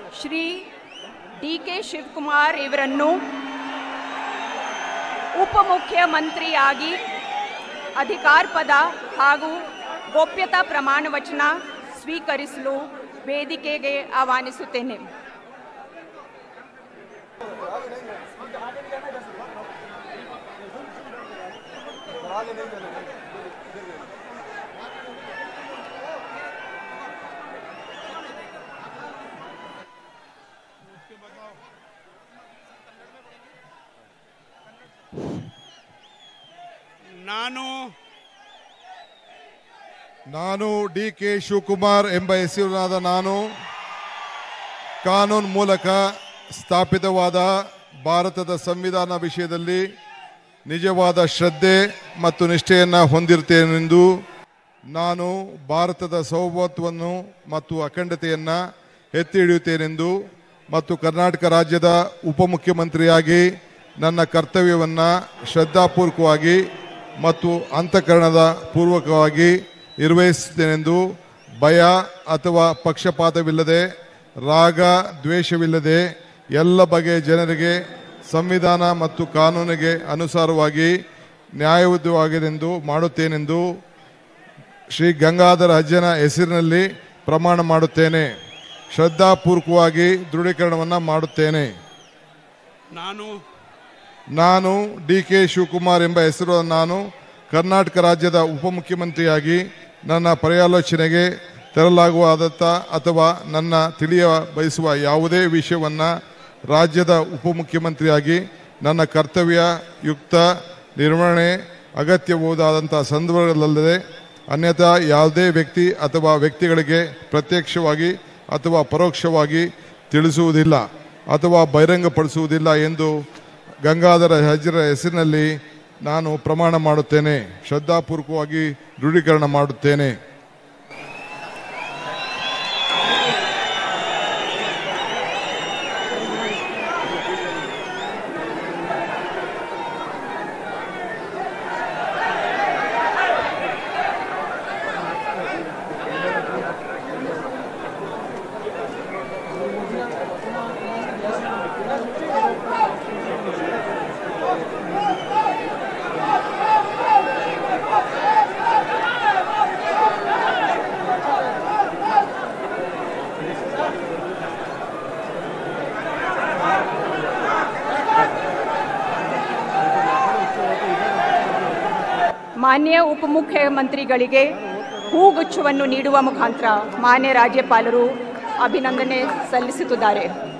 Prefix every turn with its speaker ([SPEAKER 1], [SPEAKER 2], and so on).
[SPEAKER 1] ಶ್ರೀ ಡಿ.ಕೆ. ಶಿವಕುಮಾರ್ ಇವರನ್ನು ಉಪಮುಖ್ಯಮಂತ್ರಿಯಾಗಿ ಅಧಿಕಾರ ಪದ ಹಾಗೂ ಗೋಪ್ಯತಾ ಪ್ರಮಾಣ ವಚನ ಸ್ವೀಕರಿಸಲು ವೇದಿಕೆಗೆ ಆಹ್ವಾನಿಸುತ್ತೇನೆ.
[SPEAKER 2] ನಾನು ಡಿ.ಕೆ. ಶಿವಕುಮಾರ್ ಎಂಬ ಹೆಸರಿನಾದ ನಾನು ಕಾನೂನು ಮೂಲಕ ಸ್ಥಾಪಿತವಾದ ಭಾರತದ ಸಂವಿಧಾನ ವಿಷಯದಲ್ಲಿ ನಿಜವಾದ ಶ್ರದ್ಧೆ ಮತ್ತು ನಿಷ್ಠೆಯನ್ನು ಹೊಂದಿರುತ್ತೇನೆಂದು ನಾನು ಭಾರತದ ಸಾರ್ವಭೌಮತ್ವವನ್ನು ಮತ್ತು ಅಖಂಡತೆಯನ್ನು ಎತ್ತಿ ಹಿಡಿಯುತ್ತೇನೆಂದು ಮತ್ತು ಕರ್ನಾಟಕ ರಾಜ್ಯದ ಉಪಮುಖ್ಯಮಂತ್ರಿಯಾಗಿ ನನ್ನ ಕರ್ತವ್ಯವನ್ನು ಶ್ರದ್ಧಾಪೂರ್ವಕವಾಗಿ ಮತ್ತು ಅಂತಃಕರಣದ ಪೂರ್ವಕವಾಗಿ ನಿರ್ವಹಿಸುತ್ತೇನೆಂದು ಭಯ ಅಥವಾ ಪಕ್ಷಪಾತವಿಲ್ಲದೆ ರಾಗ ದ್ವೇಷವಿಲ್ಲದೆ ಎಲ್ಲ ಬಗೆಯ ಜನರಿಗೆ ಸಂವಿಧಾನ ಮತ್ತು ಕಾನೂನಿಗೆ ಅನುಸಾರವಾಗಿ ನ್ಯಾಯಯುತವಾಗಿರೆಂದು ಮಾಡುತ್ತೇನೆಂದು ಶ್ರೀ ಗಂಗಾಧರ ಅಜ್ಜನ ಹೆಸರಿನಲ್ಲಿ ಪ್ರಮಾಣ ಮಾಡುತ್ತೇನೆ. ಶ್ರದ್ಧಾಪೂರ್ವಕವಾಗಿ ದೃಢೀಕರಣವನ್ನು ಮಾಡುತ್ತೇನೆ. ನಾನು ಡಿ.ಕೆ. ಶಿವಕುಮಾರ್ ಎಂಬ ಹೆಸರು ನಾನು ಕರ್ನಾಟಕ ರಾಜ್ಯದ ಉಪಮುಖ್ಯಮಂತ್ರಿಯಾಗಿ ನನ್ನ ಪರ್ಯಾಲೋಚನೆಗೆ ತರಲಾಗುವಾದಂಥ ಅಥವಾ ನನ್ನ ತಿಳಿಯ ಬಯಸುವ ಯಾವುದೇ ವಿಷಯವನ್ನು ರಾಜ್ಯದ ಉಪಮುಖ್ಯಮಂತ್ರಿಯಾಗಿ ನನ್ನ ಕರ್ತವ್ಯ ಯುಕ್ತ ನಿರ್ವಹಣೆ ಅಗತ್ಯಬಹುದಾದಂಥ ಸಂದರ್ಭಗಳಲ್ಲದೆ ಅನ್ಯಥಾ ಯಾವುದೇ ವ್ಯಕ್ತಿ ಅಥವಾ ವ್ಯಕ್ತಿಗಳಿಗೆ ಪ್ರತ್ಯಕ್ಷವಾಗಿ ಅಥವಾ ಪರೋಕ್ಷವಾಗಿ ತಿಳಿಸುವುದಿಲ್ಲ ಅಥವಾ ಬಹಿರಂಗಪಡಿಸುವುದಿಲ್ಲ ಎಂದು ಗಂಗಾಧರ ಅಜ್ಜರ ಹೆಸರಿನಲ್ಲಿ ನಾನು ಪ್ರಮಾಣ ಮಾಡುತ್ತೇನೆ. ಶ್ರದ್ಧಾಪೂರ್ವಕವಾಗಿ ದೃಢೀಕರಣ ಮಾಡುತ್ತೇನೆ.
[SPEAKER 1] ಮಾನ್ಯ ಉಪಮುಖ್ಯಮಂತ್ರಿಗಳಿಗೆ ಹೂಗುಚ್ಛವನ್ನು ನೀಡುವ ಮುಖಾಂತರ ಮಾನ್ಯ ರಾಜ್ಯಪಾಲರು ಅಭಿನಂದನೆ ಸಲ್ಲಿಸುತ್ತಿದ್ದಾರೆ.